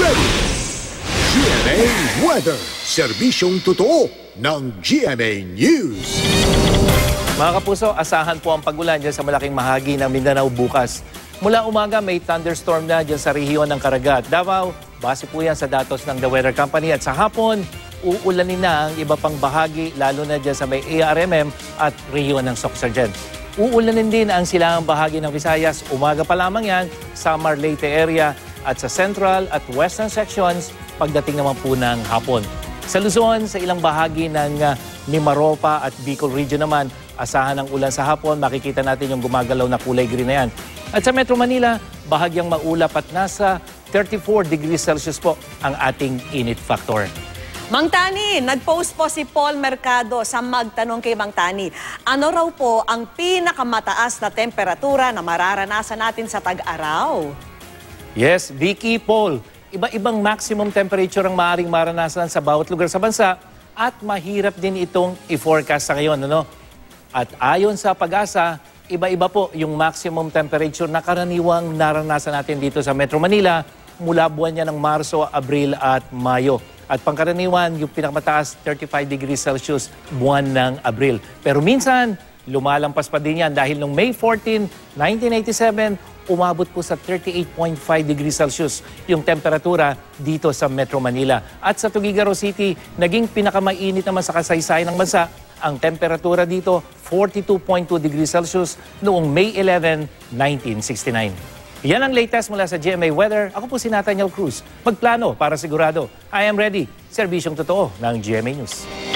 ready. GMA Weather, serbisyong totoo ng GMA News. Mga kapuso, asahan po ang pagulan dyan sa malaking bahagi ng Mindanao bukas. Mula umaga may thunderstorm na dyan sa rehiyon ng Caraga at Davao. Base po yan sa datos ng The Weather Company. At sa hapon, uulanin na ang iba pang bahagi, lalo na dyan sa may ARMM at rehiyon ng Sorsogon. Uulanin din ang silangang bahagi ng Visayas. Umaga pa lamang yan sa Samar Leyte area at sa central at western sections pagdating naman po ng hapon. Sa Luzon, sa ilang bahagi ng Mimaropa at Bicol region naman, asahan ng ulan sa hapon. Makikita natin yung gumagalaw na kulay green na yan. At sa Metro Manila, bahagyang maulap at nasa 34 degrees Celsius po ang ating init factor. Mang Tani, nag-post po si Paul Mercado sa magtanong kay Mang Tani. Ano raw po ang pinakamataas na temperatura na mararanasan natin sa tag-araw? Yes, Vicky, Paul. Iba-ibang maximum temperature ang maaaring maranasan sa bawat lugar sa bansa at mahirap din itong i-forecast sa ngayon. Ano? At ayon sa Pag-asa, iba-iba po yung maximum temperature na karaniwang naranasan natin dito sa Metro Manila mula buwan niya ng Marso, Abril at Mayo. At pangkaraniwan, yung pinakamataas, 35 degrees Celsius buwan ng Abril. Pero minsan, lumalampas pa din yan dahil noong May 14, 1987, umabot po sa 38.5 degrees Celsius yung temperatura dito sa Metro Manila. At sa Tuguegarao City, naging pinakamainit naman sa kasaysayan ng bansa. Ang temperatura dito, 42.2 degrees Celsius noong May 11, 1969. Yan ang latest mula sa GMA Weather. Ako po si Nathaniel Cruz. Magplano para sigurado. I am ready. Serbisyong totoo ng GMA News.